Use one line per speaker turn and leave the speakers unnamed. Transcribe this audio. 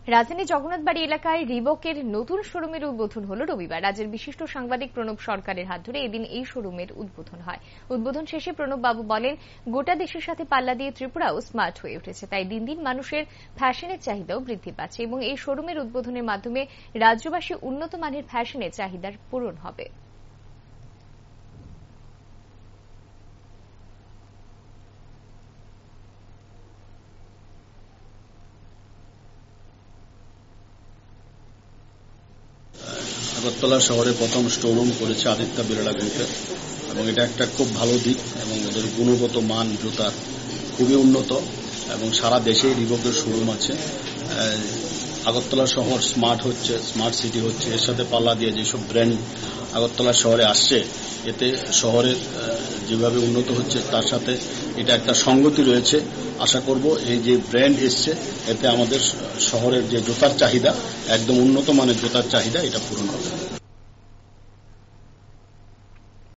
রাজধানী জগন্নাথবাড়ি এলাকায় রিবকের নতুন শোরুমের উদ্বোধন হল রবিবার। রাজ্যের বিশিষ্ট সাংবাদিক প্রণব সরকারের হাত ধরে এদিন এই শোরুমের উদ্বোধন হয়। উদ্বোধন শেষে প্রণব বাবু বলেন, গোটা দেশের সাথে পাল্লা দিয়ে ত্রিপুরাও স্মার্ট হয়ে উঠেছে, তাই দিন দিন মানুষের ফ্যাশনের চাহিদাও বৃদ্ধি পাচ্ছে এবং এই শোরুমের উদ্বোধনের মাধ্যমে রাজ্যবাসী উন্নত মানের ফ্যাশনের চাহিদার পূরণ হবে।
আগরতলা শহরে প্রথম স্টোরুম করেছে আদিত্য বিড়লা গ্রুপের এবং এটা একটা খুব ভালো দিক এবং ওদের গুণগত মান জুতার খুবই উন্নত এবং সারা দেশে রিবকের শোরুম আছে। আগরতলা শহর স্মার্ট হচ্ছে, স্মার্ট সিটি হচ্ছে। এর সাথে পাল্লা দিয়ে যেসব ব্র্যান্ড আগরতলা শহরে আসছে, এতে শহরের যেভাবে উন্নত হচ্ছে তার সাথে এটা একটা সঙ্গতি রয়েছে। আশা করব এই যে ব্র্যান্ড এসছে এতে আমাদের শহরের যে জুতার চাহিদা, একদম উন্নত মানের জুতার চাহিদা, এটা পূরণ হবে।